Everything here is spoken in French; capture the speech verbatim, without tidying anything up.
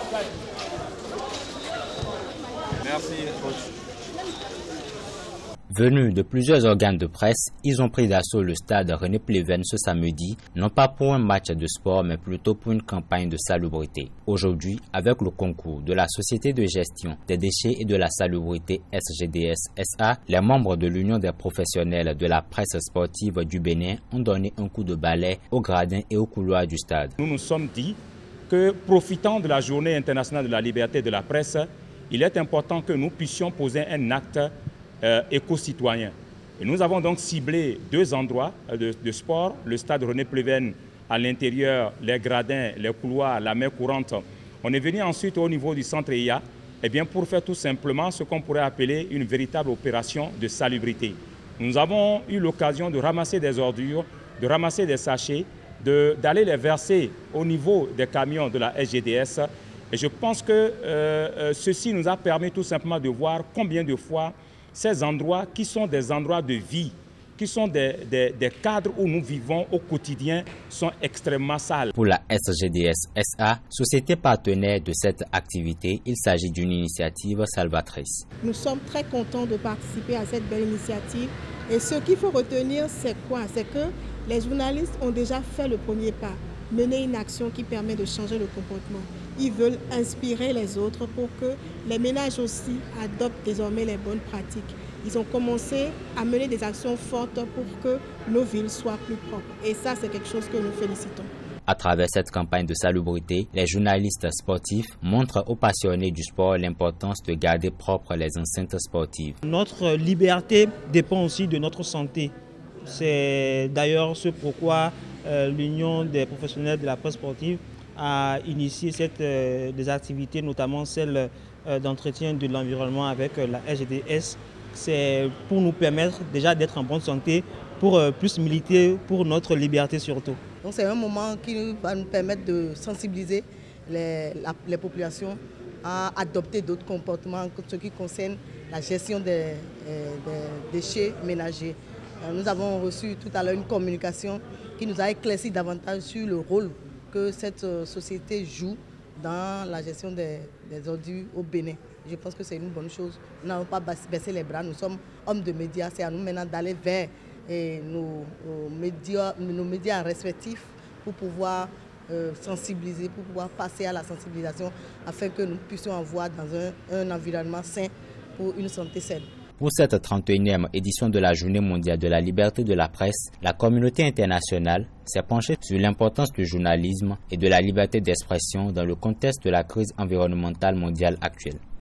Merci, coach. Venus de plusieurs organes de presse, ils ont pris d'assaut le stade René Pleven ce samedi, non pas pour un match de sport, mais plutôt pour une campagne de salubrité. Aujourd'hui, avec le concours de la Société de gestion des déchets et de la salubrité S G D S S A, les membres de l'Union des professionnels de la presse sportive du Bénin ont donné un coup de balai aux gradins et aux couloirs du stade. Nous nous sommes dit que, profitant de la Journée internationale de la liberté de la presse, il est important que nous puissions poser un acte Euh, éco-citoyen. Et nous avons donc ciblé deux endroits de, de sport, le stade René Pleven à l'intérieur, les gradins, les couloirs, la mer courante. On est venu ensuite au niveau du centre I A eh bien, pour faire tout simplement ce qu'on pourrait appeler une véritable opération de salubrité. Nous avons eu l'occasion de ramasser des ordures, de ramasser des sachets, d'aller de, les verser au niveau des camions de la S G D S. Et je pense que euh, euh, ceci nous a permis tout simplement de voir combien de fois ces endroits qui sont des endroits de vie, qui sont des, des, des cadres où nous vivons au quotidien, sont extrêmement sales. Pour la S G D S S A, société partenaire de cette activité, il s'agit d'une initiative salvatrice. Nous sommes très contents de participer à cette belle initiative. Et ce qu'il faut retenir, c'est quoi? C'est que les journalistes ont déjà fait le premier pas, mener une action qui permet de changer le comportement. Ils veulent inspirer les autres pour que les ménages aussi adoptent désormais les bonnes pratiques. Ils ont commencé à mener des actions fortes pour que nos villes soient plus propres. Et ça, c'est quelque chose que nous félicitons. À travers cette campagne de salubrité, les journalistes sportifs montrent aux passionnés du sport l'importance de garder propres les enceintes sportives. Notre liberté dépend aussi de notre santé. C'est d'ailleurs ce pourquoi euh, l'Union des professionnels de la presse sportive a initié cette, euh, des activités, notamment celle euh, d'entretien de l'environnement avec euh, la S G D S. C'est pour nous permettre déjà d'être en bonne santé, pour euh, plus militer pour notre liberté surtout. Donc c'est un moment qui va nous permettre de sensibiliser les, la, les populations à adopter d'autres comportements en ce qui concerne la gestion des, des déchets ménagers. Nous avons reçu tout à l'heure une communication qui nous a éclairci davantage sur le rôle que cette société joue dans la gestion des, des ordures au Bénin. Je pense que c'est une bonne chose. Nous n'avons pas baissé les bras, nous sommes hommes de médias. C'est à nous maintenant d'aller vers et nos, nos, médias, nos médias respectifs pour pouvoir euh, sensibiliser, pour pouvoir passer à la sensibilisation afin que nous puissions avoir dans un, un environnement sain pour une santé saine. Pour cette trente et unième édition de la Journée mondiale de la liberté de la presse, la communauté internationale s'est penchée sur l'importance du journalisme et de la liberté d'expression dans le contexte de la crise environnementale mondiale actuelle.